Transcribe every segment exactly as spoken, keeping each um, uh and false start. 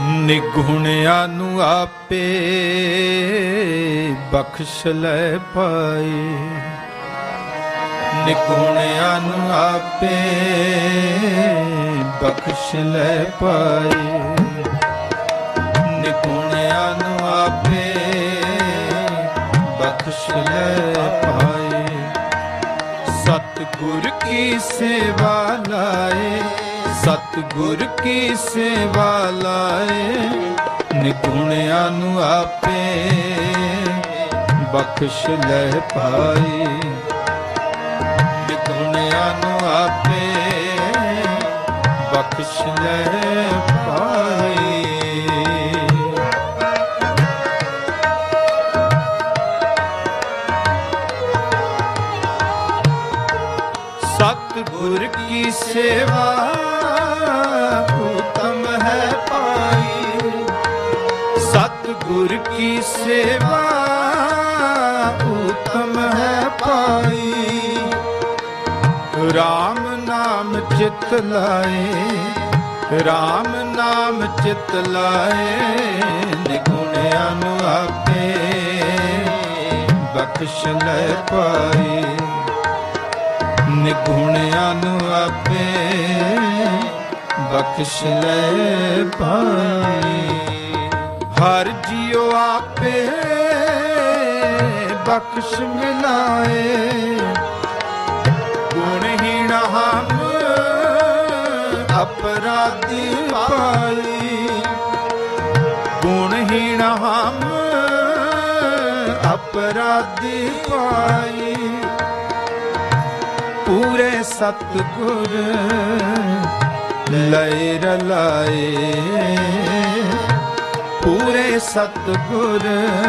ਨਿਗੁਣਿਆਂ ਨੂੰ ਆਪੇ ਬਖਸ਼ ਲੈ ਪਾਏ। ਨਿਗੁਣਿਆਂ ਨੂੰ ਆਪੇ ਬਖਸ਼ ਲੈ ਪਾਏ। ਨਿਗੁਣਿਆਂ ਨੂੰ ਆਪੇ ਬਖਸ਼ ਲੈ ਪਾਏ। ਸਤਿਗੁਰ ਕੀ ਸੇਵਾ ਲਾਏ, ਸਤਿਗੁਰ ਕੀ ਸੇਵਾ ਲਾਏ। ਨਿਗੁਣਿਆਂ ਨੂੰ ਆਪੇ ਬਖਸ਼ ਲੈ ਪਾਏ। ਨਿਗੁਣਿਆਂ ਨੂੰ ਆਪੇ ਬਖਸ਼ ਲੈ ਪਾਏ। सतगुर की सेवा उत्तम है पाई। सतगुर की सेवा उत्तम है पाई। राम नाम चित लाए, राम नाम चित लाए। निगुणिਆਂ ਨੂੰ ਆਪੇ ਬਖਸ਼ ਲੈ ਪਾਏ। ਨਿਗੁਣਿਆਂ ਨੂੰ ਆਪੇ ਬਖਸ਼ ਲੈ ਪਾਏ। ਹਰ ਜੀਉ ਆਪੇ ਬਖਸ਼ ਮਿਲਾਏ। ਗੁਣਹੀਣ ਹਮ ਅਪਰਾਧੀ ਪਾਈ। ਗੁਣਹੀਣ ਹਮ ਅਪਰਾਧੀ ਪਾਈ। ਪੂਰੇ ਸਤਿਗੁਰ ਲਏ ਰਲਾਏ। ਪੂਰੇ ਸਤਿਗੁਰ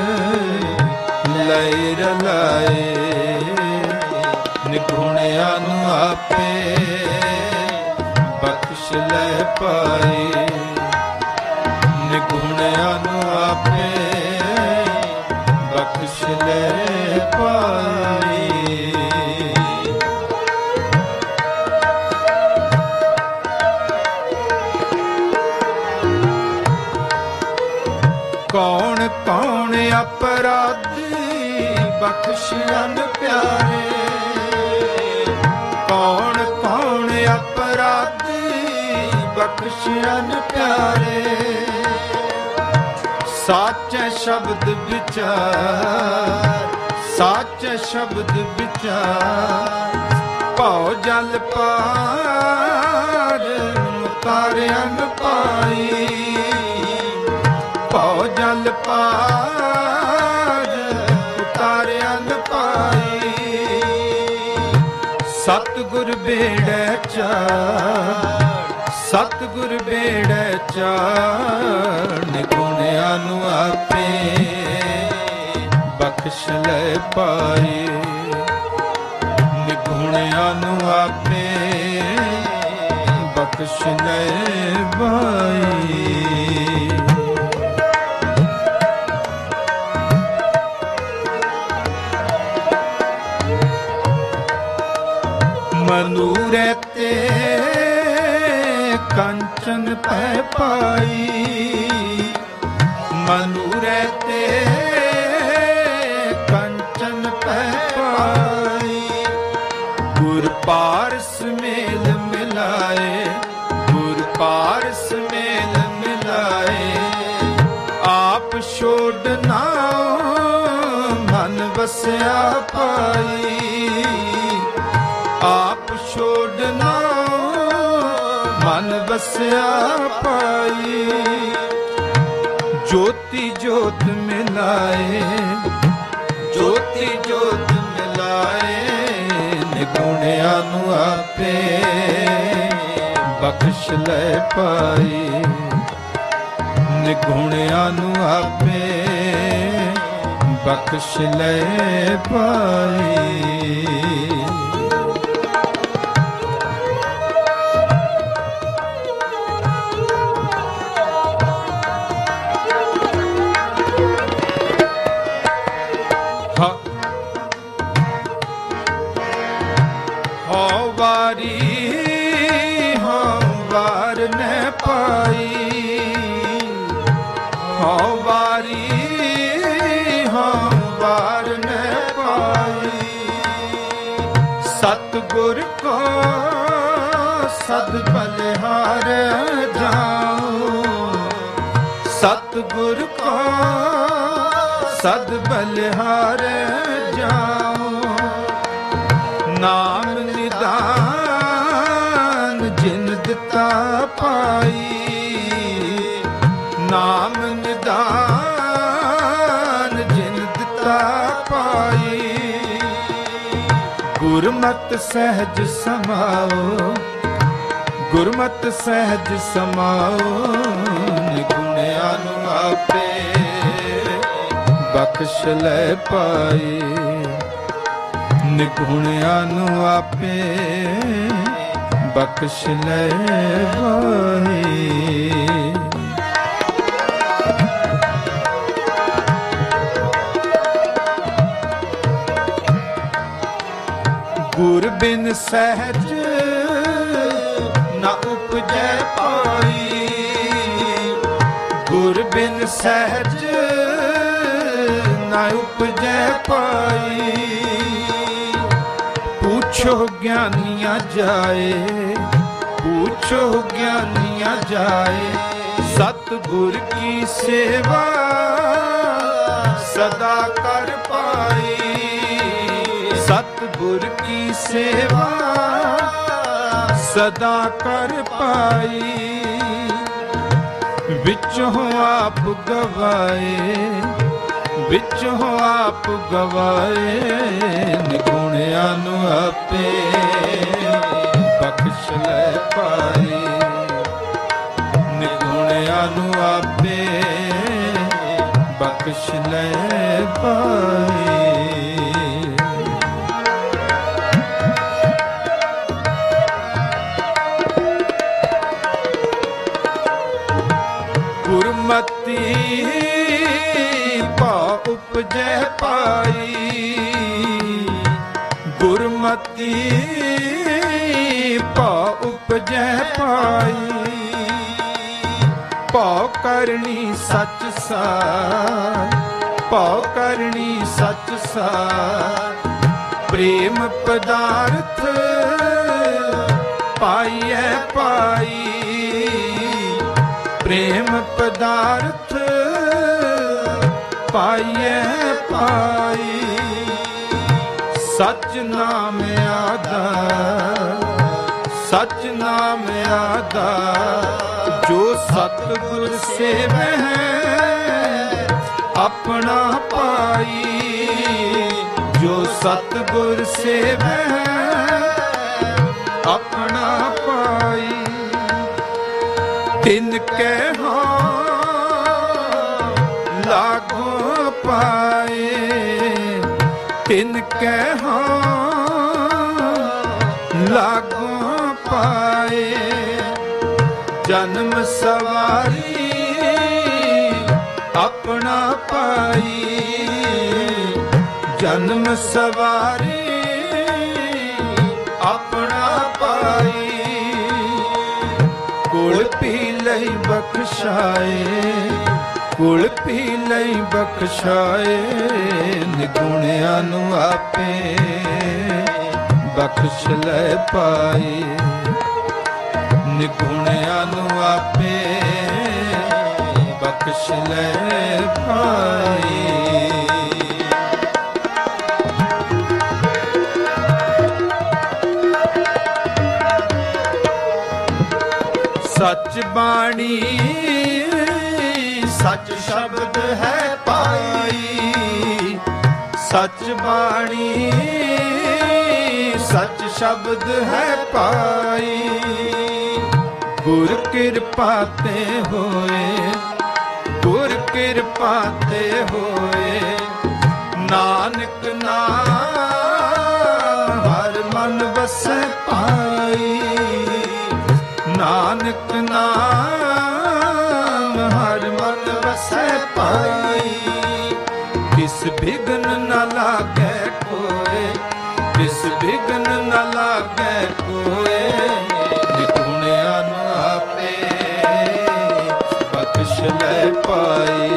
ਲਏ ਰਲਾਏ। ਨਿਗੁਣਿਆਂ ਨੂੰ ਆਪੇ ਬਖਸ਼ ਲੈ ਪਾਏ। ਨਿਗੁਣਿਆਂ ਨੂੰ ਆਪੇ ਬਖਸ਼ ਲੈ ਪਾਏ। कौन कौन अपराधी बख्शियन प्यारे। कौन कौन अपराधी बख्शियन प्यारे। साचे शब्द विचार, साचे शब्द विचार। भौ जल पार उतारियन पाई। ਭਉ ਜਲ ਪਾਰ ਉਤਾਰਿਅਨ ਪਾਈ। ਸਤਿਗੁਰ ਬੇੜੈ ਚਾਰ, ਸਤਿਗੁਰ ਬੇੜੈ ਚਾਰ। ਨਿਗੁਣਿਆਂ ਨੂੰ ਆਪੇ ਬਖਸ਼ ਲੈ ਪਾਏ। ਨਿਗੁਣਿਆਂ ਨੂੰ ਆਪੇ ਬਖਸ਼ ਲੈ ਪਾਏ। ਮਨੂਰੇ ਤੇ ਕੰਚਨ ਪੈ ਪਾਈ। ਮਨੂਰੇ ਤੇ ਕੰਚਨ ਪੈ ਪਾਈ। ਗੁਰ ਪਾਰਸ ਮੇਲ ਮਿਲਾਏ, ਗੁਰ ਪਾਰਸ ਮੇਲ ਮਿਲਾਏ। ਆਪ ਛੋੜ ਨਾ ਮਨ ਵਸਿਆ ਪਾਈ। ਆਪ ਛੋੜ ਨਾ ਮਨ ਵਸਿਆ ਪਾਈ। ਜੋਤੀ ਜੋਤ ਮਿਲਾਏ, ਜੋਤੀ ਜੋਤ ਮਿਲਾਏ। ਨਿਗੁਣਿਆਂ ਨੂੰ ਆਪੇ ਬਖਸ਼ ਲੈ ਪਾਏ। ਨਿਗੁਣਿਆਂ ਨੂੰ ਆਪੇ ਬਖਸ਼ ਲੈ ਪਾਏ। ਵਾਰੀ ਹਉ ਵਾਰ ਨ ਪਾਈ। सद बलिहार जाओ, सतगुर को सद बलिहार जाओ। नाम निदान जिन दिता पाई, नाम निदान जिन दिता पाई। गुरमत सहज समाओ, गुरमत सहज समाओ। निगुणिया नु आपे बख्श ले पाए, निगुणिया नु आपे बख्श ले पाए। गुर बिन सहज न उपजै पाई, गुर बिन सहज न उपजै पाई। पूछो ज्ञानिया जाए, पूछो ज्ञानिया जाए। सतगुर की सेवा सदा कर पाई, सतगुर की सेवा सदा कर पाई। विचों आप गवाए, विचों आप गवाए। निगुणिया नु आपे बख्श ले पाए, निगुणिया नु आपे बख्श ले पाए। गुरमति पा उपजै पाई, गुरमति पा उपजै पाई। पौ करनी सच सार, पौ करनी सच सार। प्रेम पदार्थ पाइए पाई, प्रेम पदार्थ पाइए पाई। सच नाम आधार, सच नाम आधार। जो सतगुर सेवै अपना पाई, जो सतगुर सेवै अपना पाई। तिनके हाँ लागो पाए, तिनके हाँ लागो पाए। जन्म सवारी अपना पाई, जन्म सवारी अपना पाई। कुल पी लई बख्शाए, कुल पी लई बख्शाए। निगुणिया नु आपे बख्श ले पाए, निगुणिया नु आपे बख्श ले पाए। सच बाणी सच शब्द है पाई, सच बाणी सच शब्द है पाई। गुर कृपा ते होए, गुर कृपा ते होए। नानक नाम हर मन बसै पाई, नानक नाम हर मन बसै पाई। किस बिघ्न न लागै कोय, किस बिघ्न न लागै कोय। निगुणिया नु आपे बख्श ले पाए,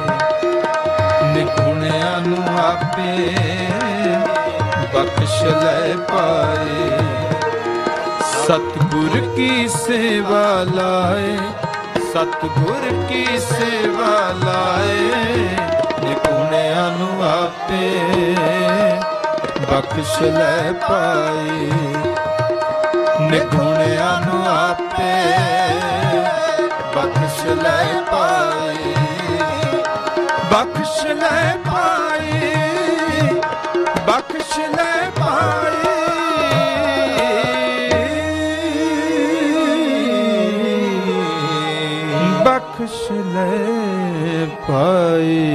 निगुणिया नु आपे बख्श ले पाए। सतगुर की सेवा लाए, सतगुर की सेवा लाए, निपुणिया नू आपे बख्श लै पाई, निपुणिया नू आपे बख्श लै पाई, बख्श लै पाई, बख्श लै पाई। बख्श ले पाई।